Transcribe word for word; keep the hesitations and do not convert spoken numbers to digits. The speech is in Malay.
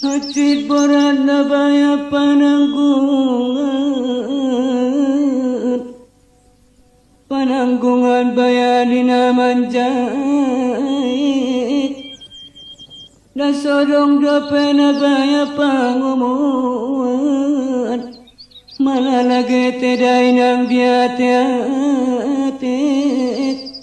Hacit boran na baya pananggungan, pananggungan baya dinamanjait, nasodong dope na baya pangumuan, malalagete day ng biate-ate.